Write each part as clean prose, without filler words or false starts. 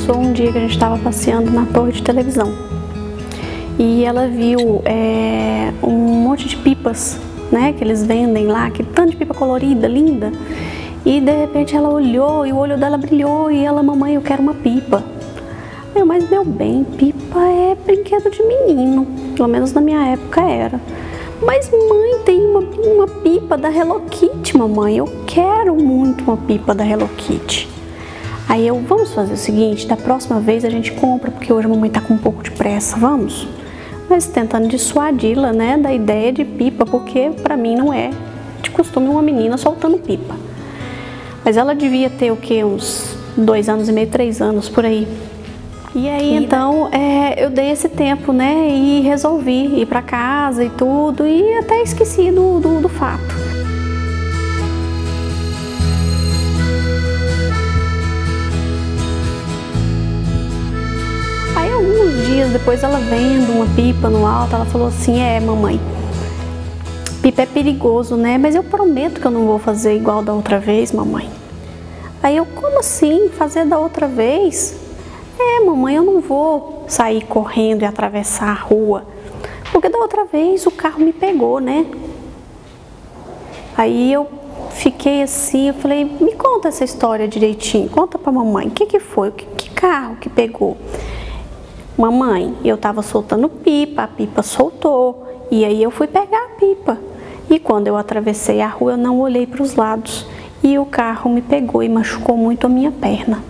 passou um dia que a gente estava passeando na torre de televisão e ela viu um monte de pipas, né, que eles vendem lá, que tanto de pipa colorida, linda, e de repente ela olhou e o olho dela brilhou e ela, mamãe, eu quero uma pipa. Eu, mas meu bem, pipa é brinquedo de menino, pelo menos na minha época era. Mas mãe, tem uma pipa da Hello Kitty, mamãe, eu quero muito uma pipa da Hello Kitty. Aí eu, vamos fazer o seguinte, da próxima vez a gente compra, porque hoje a mamãe tá com um pouco de pressa, vamos? Mas tentando dissuadi-la, né, da ideia de pipa, porque pra mim não é de costume uma menina soltando pipa. Mas ela devia ter o quê? Uns 2 anos e meio, 3 anos por aí. E aí então eu dei esse tempo, né, e resolvi ir pra casa e tudo, e até esqueci do fato. Aí alguns dias depois, ela vendo uma pipa no alto, ela falou assim, mamãe, pipa é perigoso, né, mas eu prometo que eu não vou fazer igual da outra vez, mamãe. Aí eu, como assim, fazer da outra vez? Mamãe, eu não vou sair correndo e atravessar a rua, porque da outra vez o carro me pegou, né? Aí eu fiquei assim, eu falei, me conta essa história direitinho, conta pra mamãe, o que foi, que carro que pegou? Mamãe, eu tava soltando pipa, a pipa soltou, e aí eu fui pegar a pipa. E quando eu atravessei a rua, eu não olhei para os lados, e o carro me pegou e machucou muito a minha perna.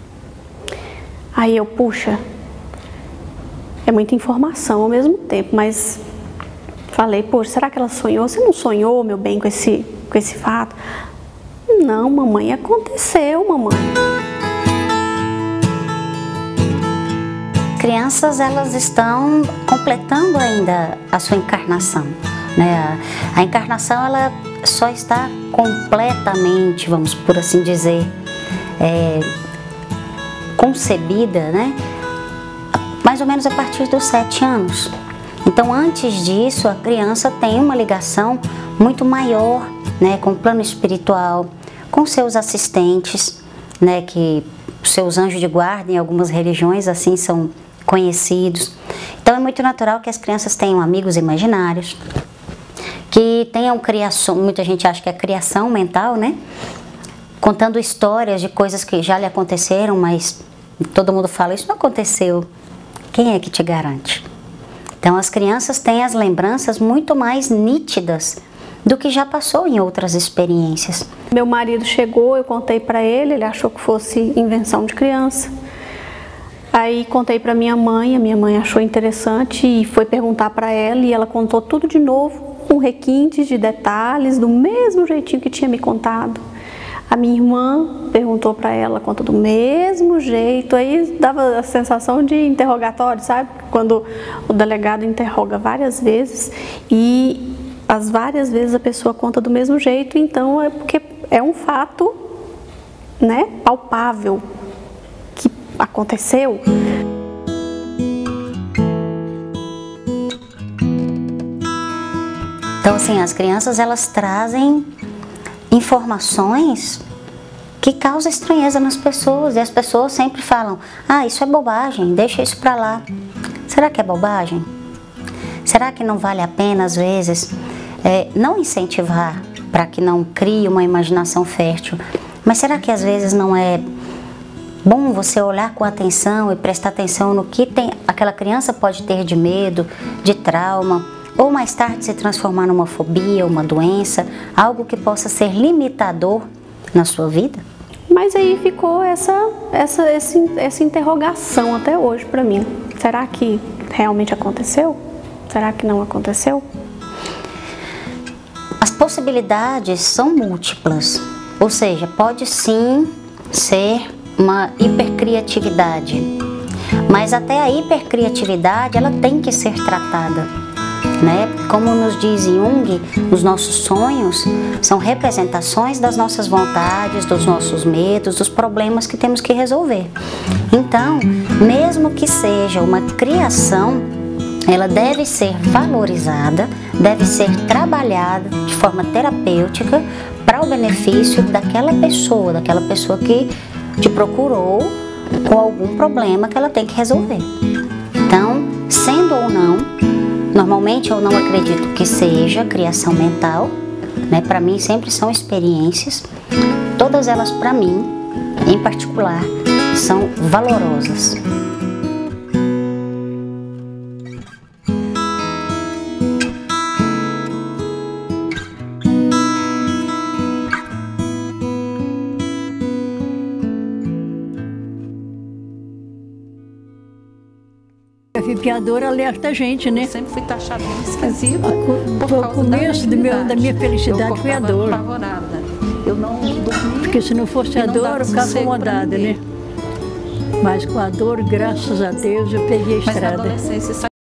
Aí eu, puxa, é muita informação ao mesmo tempo, mas falei, poxa, será que ela sonhou? Você não sonhou, meu bem, com esse fato? Não, mamãe, aconteceu, mamãe. Crianças, elas estão completando ainda a sua encarnação, né? A encarnação, ela só está completamente, vamos por assim dizer, concebida, né, mais ou menos a partir dos 7 anos. Então, antes disso, a criança tem uma ligação muito maior, né, com o plano espiritual, com seus assistentes, né, que seus anjos de guarda, em algumas religiões assim são conhecidos. Então, é muito natural que as crianças tenham amigos imaginários, que tenham criação, muita gente acha que é criação mental, né, contando histórias de coisas que já lhe aconteceram, mas todo mundo fala, isso não aconteceu. Quem é que te garante? Então as crianças têm as lembranças muito mais nítidas do que já passou em outras experiências. Meu marido chegou, eu contei para ele achou que fosse invenção de criança. Aí contei para minha mãe, a minha mãe achou interessante e foi perguntar para ela, e ela contou tudo de novo, com requintes de detalhes, do mesmo jeitinho que tinha me contado. A minha irmã perguntou para ela, conta do mesmo jeito, aí dava a sensação de interrogatório, sabe? Quando o delegado interroga várias vezes e as várias vezes a pessoa conta do mesmo jeito, então é porque é um fato, né, palpável que aconteceu. Então, assim, as crianças, elas trazem informações que causam estranheza nas pessoas, e as pessoas sempre falam, isso é bobagem, deixa isso pra lá. Será que é bobagem? Será que não vale a pena, às vezes, não incentivar para que não crie uma imaginação fértil, mas será que às vezes não é bom você olhar com atenção e prestar atenção no que aquela criança pode ter de medo, de trauma, ou mais tarde se transformar numa fobia, uma doença, algo que possa ser limitador na sua vida? Mas aí ficou essa interrogação até hoje para mim. Será que realmente aconteceu? Será que não aconteceu? As possibilidades são múltiplas, ou seja, pode sim ser uma hipercriatividade, mas até a hipercriatividade ela tem que ser tratada. Né? Como nos diz Jung, os nossos sonhos são representações das nossas vontades, dos nossos medos, dos problemas que temos que resolver. Então, mesmo que seja uma criação, ela deve ser valorizada, deve ser trabalhada de forma terapêutica para o benefício daquela pessoa que te procurou com algum problema que ela tem que resolver. Então, sendo ou não, normalmente eu não acredito que seja criação mental, né? Para mim sempre são experiências, todas elas para mim, em particular, são valorosas. A fipiadora alerta a gente, né? Eu sempre fui taxada de esquisita. O começo da minha felicidade foi a dor. Apavorada. Eu não dormia. Porque se não fosse a dor, eu ficava acomodada, né? Mas com a dor, graças a Deus, eu peguei a estrada. Mas na adolescência